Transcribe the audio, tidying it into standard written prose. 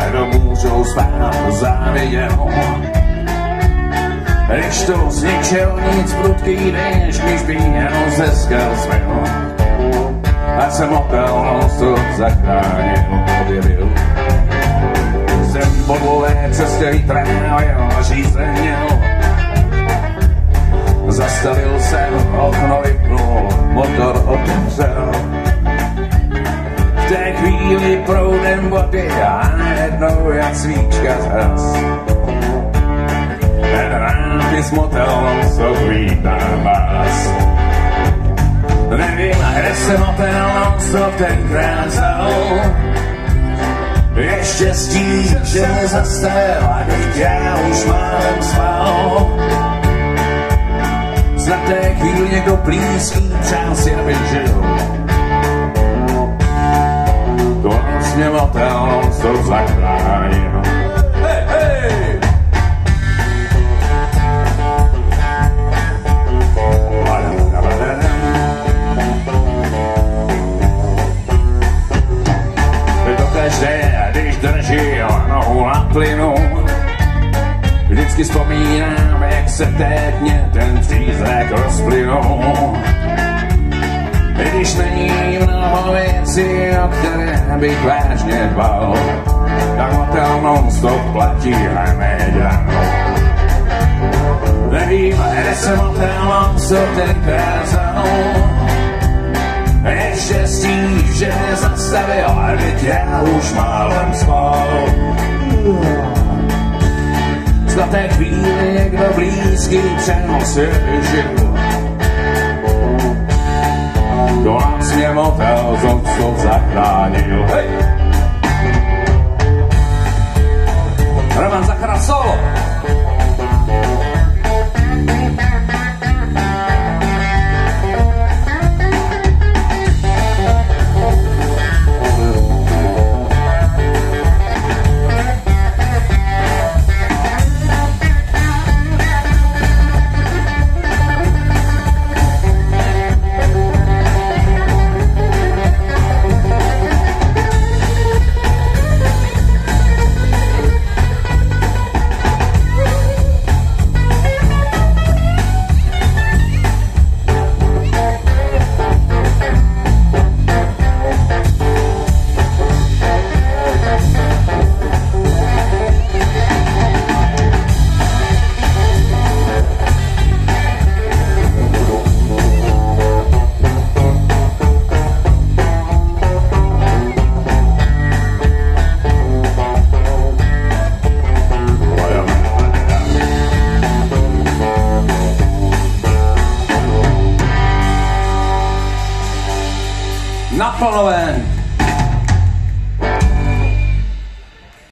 kdo můžou spát záviděnou. Když to zničil nic prudký déšť, když by jenom ze skal změl. A jsem motel non-stop zachránil, objevil. Jsem po dlouhé cestě vytrávil a žízeněl. Zastavil jsem, okno vypnul, motor otevřel. V té chvíli proudem vody a najednou jak svíčka zhas. Ten nápis motel non-stop vítám vás. Nevím, kde se motel non-stop tenkrát vzal. Je štěstí, že mě zastavil a teď já už málem spal. Za té chvíli někdo blízký přál si, abych žil. To noc mě motel non-stop zachránil. Hej, hej! Každé, když držím nohu na plynu, vždycky vzpomínám, jak se tétně ten přízrak rozplynul. I když není mnoho věcí, o které bych vážně dbal, tak motel non-stop platí remediano. Nevím, kde se motel non-stop tenkrát vzal. Je štěstí, že mě zastavil, a teď já už málem spal. Za té chvíli někdo blízký přehnal si žil. Do nás mě motel non-stop zachránil. Hej! Roman Zachrán solo! Naplno ven!